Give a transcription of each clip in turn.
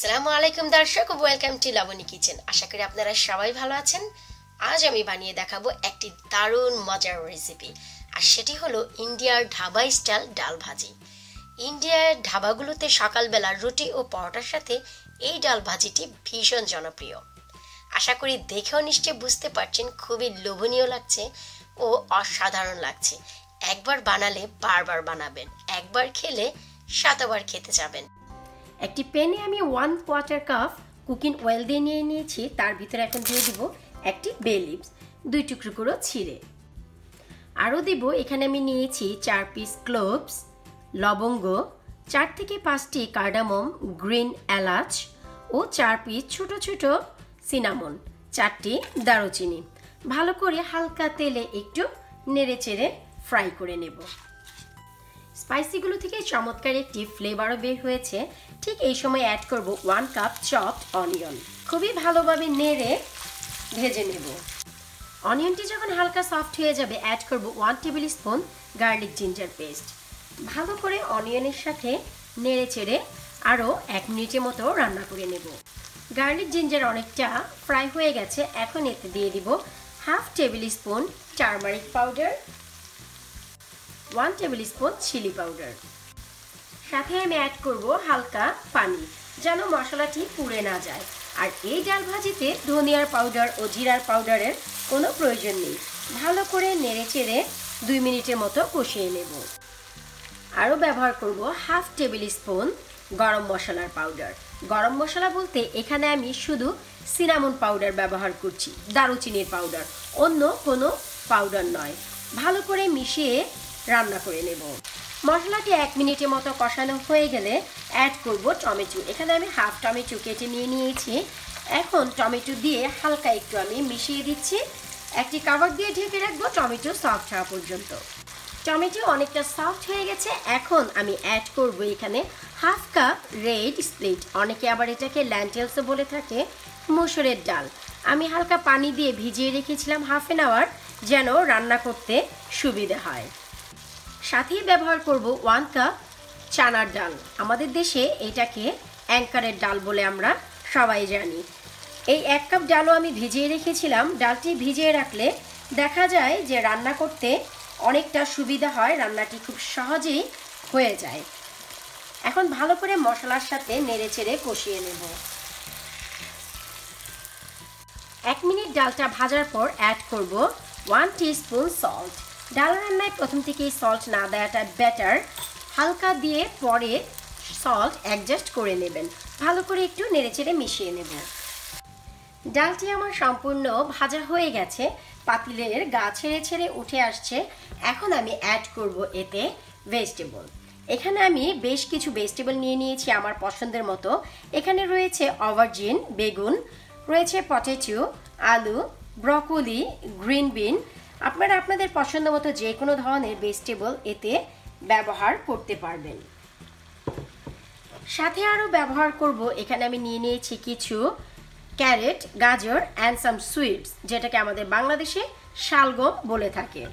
আসসালামু আলাইকুম দর্শক, ওয়েলকাম টু লাবণী কিচেন। আশা করি আপনারা সবাই ভালো আছেন। আজ আমি বানিয়ে দেখাবো একটি দারুণ মজার রেসিপি, আর সেটি হলো ইন্ডিয়ার ধাবা স্টাইল ডাল ভাজি। ইন্ডিয়ার ধাবাগুলোতে সকালবেলা রুটি ও পরোটার সাথে এই ডাল ভাজিটি ভীষণ জনপ্রিয়। আশা করি দেখেও নিশ্চয়ই বুঝতে পারছেন খুবই লোভনীয় লাগছে ও অসাধারণ লাগছে। একবার বানালে বারবার বানাবেন, একবার খেলে শতবার খেতে যাবেন। একটি প্যানে আমি 1/4 কাপ কুকিং অয়েল দিয়ে নিয়েছি। তার ভিতরে এখন দিয়ে দিব একটি বে লিভস, 2 টুকরো করে ছিঁড়ে। আরও দিব এখানে আমি নিয়েছি 4 পিস ক্লোভস, লবঙ্গ, 4 থেকে 5টি কার্ডামম, গ্রিন এলাচ ও 4 পিস ছোট ছোট সিনামন, 4টি দারুচিনি। ভালো করে হালকা তেলে একটু নেড়েচেড়ে ফ্রাই করে নেব। স্পাইসিগুলো থেকে চমৎকার একটি ফ্লেভারও বের হয়েছে। ঠিক এই সময় অ্যাড করব 1 কাপ চপড অনিয়ন। খুবই ভালোভাবে নেড়ে ভেজে নেব। অনিয়নটি যখন হালকা সফট হয়ে যাবে অ্যাড করব 1 tablespoon garlic ginger paste. ভালো করে অনিয়নের সাথে নেড়ে চেড়ে আরও 1 মিনিটের মতো রান্না করে নেব। গার্লিক জিঞ্জার অনেকটা ফ্রাই হয়ে গেছে। এখন এতে দিয়ে দিব 1/2 tablespoon turmeric powder, 1 tablespoon chilli powder. সাথে আমি অ্যাড করব হালকা পানি, যেন মশলাটি পুড়ে না যায়। আর এই ডাল ভাজিতে ধনিয়ার পাউডার ও জিরার পাউডারের কোনো প্রয়োজন নেই। ভালো করে নেড়ে চেড়ে 2 মিনিটের মতো কষিয়ে নেব। আরও ব্যবহার করব 1/2 টেবিল স্পুন গরম মশলার পাউডার। গরম মশলা বলতে এখানে আমি শুধু সিনামন পাউডার ব্যবহার করছি, দারুচিনির পাউডার, অন্য কোনো পাউডার নয়। ভালো করে মিশিয়ে রান্না করে নেব। মশলাটি 1 মিনিটের মতো কষানো হয়ে গেলে অ্যাড করব টমেটো। এখানে আমি 1/2 টমেটো কেটে নিয়েছি। এখন টমেটো দিয়ে হালকা একটু আমি মিশিয়ে দিচ্ছি। একটি কভার দিয়ে ঢেকে রাখবো টমেটো সফট হওয়া পর্যন্ত। টমেটো অনেকটা সফট হয়ে গেছে। এখন আমি অ্যাড করব এখানে 1/2 কাপ রেড স্প্লিট, অনেকে আবার এটাকে ল্যান্টেলসও বলে থাকে, মসুরের ডাল। আমি হালকা পানি দিয়ে ভিজিয়ে রেখেছিলাম 1/2 আওয়ার, যেন রান্না করতে সুবিধা হয়। সাথেই ব্যবহার করব 1 কাপ চানার ডাল। আমাদের দেশে এটাকে অ্যাঙ্কারের ডাল বলে আমরা সবাই জানি। এই 1 কাপ ডালও আমি ভিজিয়ে রেখেছিলাম। ডালটি ভিজিয়ে রাখলে দেখা যায় যে রান্না করতে অনেকটা সুবিধা হয়, রান্নাটি খুব সহজেই হয়ে যায়। এখন ভালো করে মশলার সাথে নেড়েচেড়ে কষিয়ে নেব। 1 মিনিট ডালটা ভাজার পর অ্যাড করব 1 টিস্পুন সল্ট। ডাল রান্নায় প্রথম থেকেই সল্ট না দেওয়াটা বেটার। হালকা দিয়ে পরে সল্ট অ্যাডজাস্ট করে নেবেন। ভালো করে একটু নেড়েচেড়ে মিশিয়ে নেব। ডালটি আমার সম্পূর্ণ ভাজা হয়ে গেছে, পাতিলের গা ছেড়ে ছেড়ে উঠে আসছে। এখন আমি অ্যাড করব এতে ভেজিটেবল। এখানে আমি বেশ কিছু ভেজিটেবল নিয়েছি আমার পছন্দের মতো। এখানে রয়েছে অভারজিন, বেগুন, রয়েছে পটেটো, আলু, ব্রকোলি, গ্রিন বিন। আপনারা আপনাদের পছন্দ মতো যে কোনো ধরনের ভেজিটেবল এতে ব্যবহার করতে পারবেন। সাথে আরও ব্যবহার করব এখানে আমি নিয়েছি কিছু ক্যারেট, গাজর অ্যান্ড সাম সুইটস, যেটাকে আমাদের বাংলাদেশে শালগম বলে থাকে।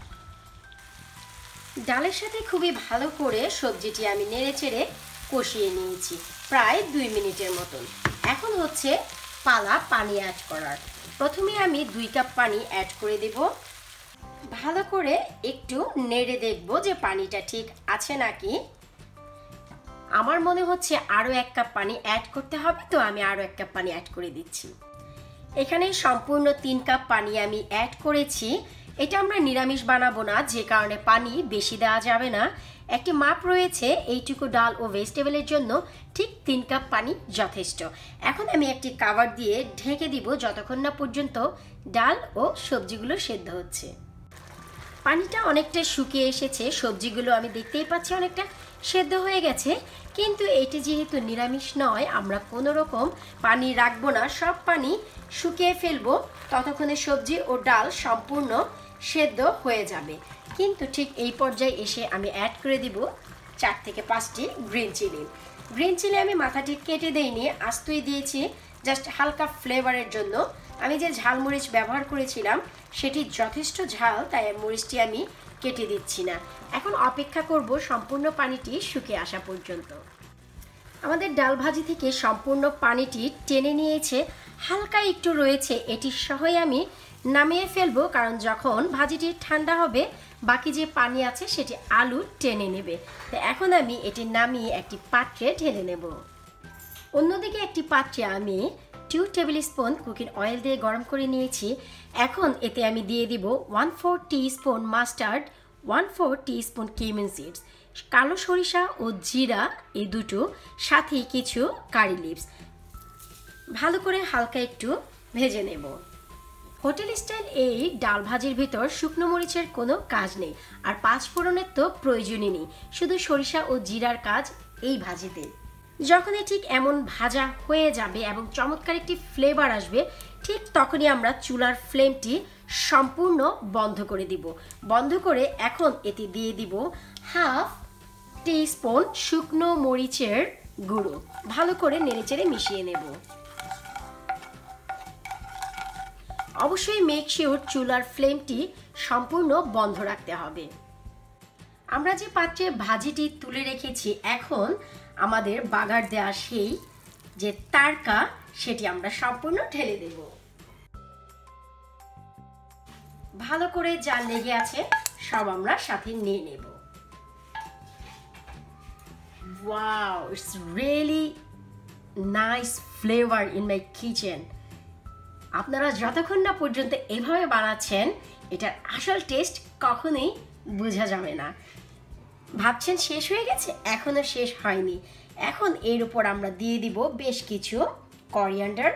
ডালের সাথে খুবই ভালো করে সবজিটি আমি নেড়েচেড়ে কষিয়ে নিয়েছি প্রায় 2 মিনিটের মতন। এখন হচ্ছে পালা পানি অ্যাড করার। প্রথমে আমি 2 কাপ পানি অ্যাড করে দেব। ভালো করে একটু নেড়ে দেখব যে পানিটা ঠিক আছে নাকি। আমার মনে হচ্ছে আরও 1 কাপ পানি অ্যাড করতে হবে, তো আমি আরও 1 কাপ পানি অ্যাড করে দিচ্ছি। এখানে সম্পূর্ণ 3 কাপ পানি আমি অ্যাড করেছি। এটা আমরা নিরামিষ বানাবো না, যে কারণে পানি বেশি দেওয়া যাবে না। একটি মাপ রয়েছে, এইটুকু ডাল ও ভেজিটেবলের জন্য ঠিক 3 কাপ পানি যথেষ্ট। এখন আমি একটি কভার দিয়ে ঢেকে দিব যতক্ষণ না পর্যন্ত ডাল ও সবজিগুলো সেদ্ধ হচ্ছে। পানিটা অনেকটা শুকিয়ে এসেছে, সবজিগুলো আমি দেখতেই পাচ্ছি অনেকটা সেদ্ধ হয়ে গেছে। কিন্তু এটি যেহেতু নিরামিষ নয়, আমরা কোনো রকম পানি রাখবো না, সব পানি শুকিয়ে ফেলবো। ততক্ষণে সবজি ও ডাল সম্পূর্ণ সেদ্ধ হয়ে যাবে। কিন্তু ঠিক এই পর্যায়ে এসে আমি অ্যাড করে দিব 4 থেকে 5টি গ্রিন চিলি। গ্রিন চিলি আমি মাথাটি কেটে দেইনি, আস্তই দিয়েছি জাস্ট হালকা ফ্লেভারের জন্য। আমি যে ঝাল মরিচ ব্যবহার করেছিলাম সেটি যথেষ্ট ঝাল, তাই মরিচটি আমি কেটে দিচ্ছি না। এখন অপেক্ষা করব সম্পূর্ণ পানিটি শুকিয়ে আসা পর্যন্ত। আমাদের ডাল ভাজি থেকে সম্পূর্ণ পানিটি টেনে নিয়েছে, হালকা একটু রয়েছে, এটি সহই আমি নামিয়ে ফেলবো, কারণ যখন ভাজিটি ঠান্ডা হবে বাকি যে পানি আছে সেটি আলু টেনে নেবে। তো এখন আমি এটি নামিয়ে একটি পাত্রে ঢেলে নেব। অন্যদিকে একটি পাত্রে আমি 2 টেবিল স্পুন কুকিং অয়েল দিয়ে গরম করে নিয়েছি। এখন এতে আমি দিয়ে দিব 1/4 teaspoon mustard, 1/4 teaspoon cumin seeds, কালো সরিষা ও জিরা এই দুটো, সাথে কিছু কারি লিভস। ভালো করে হালকা একটু ভেজে নেব। হোটেল স্টাইল এই ডাল ভাজির ভিতর শুকনো মরিচের কোনো কাজ নেই, আর 5 ফোড়নের তো প্রয়োজনই নেই, শুধু সরিষা ও জিরার কাজ এই ভাজিতে। যখনই ঠিক এমন ভাজা হয়ে যাবে এবং চমৎকার একটি ফ্লেভার আসবে, ঠিক তখনই আমরা চুলার ফ্লেমটি সম্পূর্ণ বন্ধ করে দিব। বন্ধ করে এখন এতে দিয়ে দিব 1/2 টিস্পুন শুকনো মরিচের গুঁড়ো। ভালো করে নেড়েচেড়ে মিশিয়ে নেব। অবশ্যই মেক শিওর চুলার ফ্লেমটি সম্পূর্ণ বন্ধ রাখতে হবে। আমরা যে পাত্রে ভাজিটি তুলে রেখেছি, এখন আমাদের বাগার দেওয়া সেই যে তারকা সেটি আমরা সম্পূর্ণ ঢেলে দেব। ভালো করে যা লেগে আছে সব আমরা সাথে নিয়ে নেব। Wow, it's really nice flavour in my kitchen. আপনারা যতক্ষণ না পর্যন্ত এভাবে বানাচ্ছেন, এটার আসল টেস্ট কখনোই বোঝা যাবে না। ভাবছেন শেষ হয়ে গেছে, এখনো শেষ হয়নি। এখন এর উপর আমরা দিয়ে দিব বেশ কিছু coriander.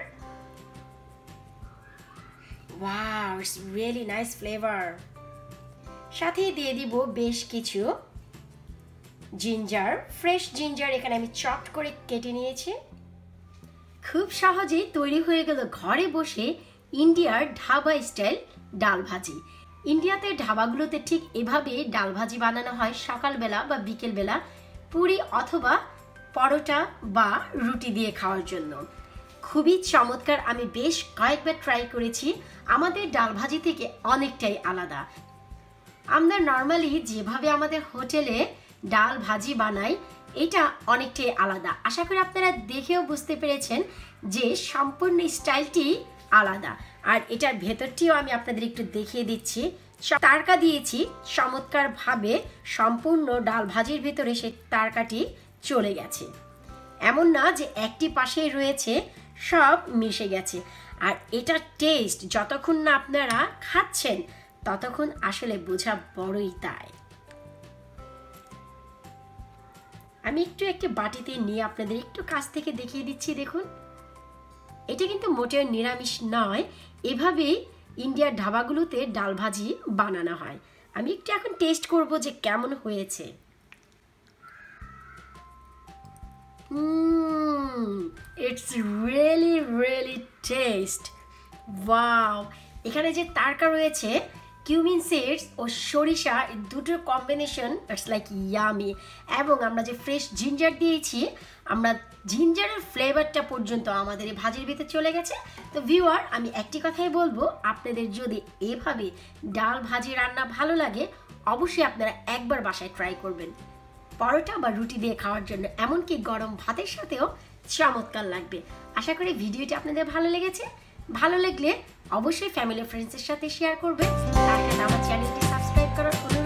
Wow, it's really nice flavour. সাথে দিয়ে দিব বেশ কিছু জিঞ্জার, ফ্রেশ জিঞ্জার, এখানে আমি চপ করে কেটে নিয়েছি। খুব সহজেই তৈরি হয়ে গেল ঘরে বসে ইন্ডিয়ার ধাবা স্টাইল ডাল ভাজি। ইন্ডিয়াতে ধাবাগুলোতে ঠিক এভাবে ডাল ভাজি বানানো হয় সকালবেলা বা বিকেলবেলা পুরি অথবা পরোটা বা রুটি দিয়ে খাওয়ার জন্য। খুবই চমৎকার, আমি বেশ কয়েকবার ট্রাই করেছি। আমাদের ডাল ভাজি থেকে অনেকটাই আলাদা। আমরা নর্মালি যেভাবে আমাদের হোটেলে ডাল ভাজি বানাই, এটা অনেকটাই আলাদা। আশা করি আপনারা দেখেও বুঝতে পেরেছেন যে সম্পূর্ণ স্টাইলটি আলাদা। আর এটার ভেতরটিও আমি আপনাদের একটু দেখিয়ে দিচ্ছি। তারকা দিয়েছি চমৎকারভাবে, সম্পূর্ণ ডাল ভাজির ভিতরে সেই তারকাটি চলে গেছে। এমন না যে একটি পাশেই রয়েছে, সব মিশে গেছে। আর এটার টেস্ট যতক্ষণ না আপনারা খাচ্ছেন ততক্ষণ আসলে বোঝা বড়ই তাই। আমি একটি বাটিতে নিয়ে আপনাদের একটু কাছ থেকে দেখিয়ে দিচ্ছি। দেখুন, এটা কিন্তু মোটেও নিরামিষ নয়, এভাবেই ইন্ডিয়ার ধাবাগুলোতে ডাল ভাজি বানানো হয়। আমি একটু এখন টেস্ট করব যে কেমন হয়েছে। It's really really taste. Wow, এখানে যে তারকা রয়েছে, কিউমিন সিডস ও সরিষা, দুটোর কম্বিনেশন ইটস লাইক ইয়ামি। এবং আমরা যে ফ্রেশ জিঞ্জার দিয়েছি, আমরা জিঞ্জারের ফ্লেভারটা পর্যন্ত আমাদের এই ভাজির ভিতরে চলে গেছে। তো ভিউয়ার, আমি একটি কথাই বলবো, আপনাদের যদি এভাবে ডাল ভাজি রান্না ভালো লাগে, অবশ্যই আপনারা একবার বাসায় ট্রাই করবেন। পরোটা বা রুটি দিয়ে খাওয়ার জন্য, এমনকি গরম ভাতের সাথেও চমৎকার লাগবে। আশা করি ভিডিওটি আপনাদের ভালো লেগেছে। ভালো লাগলে অবশ্যই ফ্যামিলি ফ্রেন্ডসের সাথে শেয়ার করবেন। তার সাথে আমার চ্যানেলটি সাবস্ক্রাইব করার